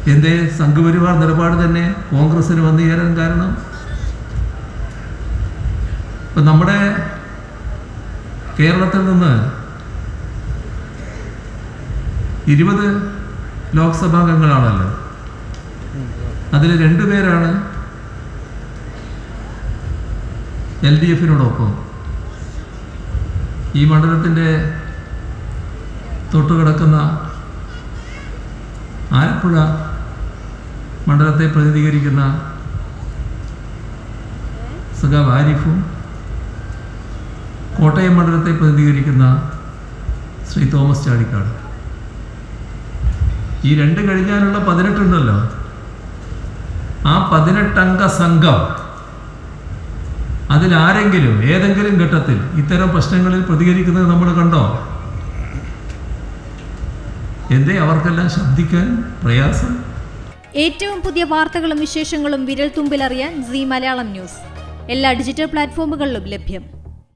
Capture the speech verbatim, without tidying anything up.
എന്തേ സംഘപരിവാർ നിലപാട് തന്നെ കോൺഗ്രസ്സിന് വന്നു ചേരാൻ കാരണം? ഇപ്പം നമ്മുടെ കേരളത്തിൽ നിന്ന് ഇരുപത് ലോക്സഭാംഗങ്ങളാണല്ലോ, അതിൽ രണ്ടുപേരാണ് എൽ ഡി എഫിനോടൊപ്പം. ഈ മണ്ഡലത്തിൻ്റെ തൊട്ടുകിടക്കുന്ന ആലപ്പുഴ മണ്ഡലത്തെ പ്രതിനിധീകരിക്കുന്ന സഖാവ് ആരിഫും കോട്ടയം മണ്ഡലത്തെ പ്രതിനിധീകരിക്കുന്ന ശ്രീ തോമസ് ചാഴിക്കാട്. ഈ രണ്ട് കഴിഞ്ഞാലുള്ള പതിനെട്ടുണ്ടല്ലോ, ആ പതിനെട്ടംഗ സംഘം അതിലാരെങ്കിലും ഏതെങ്കിലും ഘട്ടത്തിൽ ഇത്തരം പ്രശ്നങ്ങളിൽ പ്രതികരിക്കുന്നത് നമ്മൾ കണ്ടോ? എന്തേ അവർക്കെല്ലാം ശബ്ദിക്കാൻ പ്രയാസം? ഏറ്റവും പുതിയ വാർത്തകളും വിശേഷങ്ങളും വിരൽ തുമ്പിലറിയാൻ സീ മലയാളം ന്യൂസ് എല്ലാ ഡിജിറ്റൽ പ്ലാറ്റ്ഫോമുകളിലും ലഭ്യം.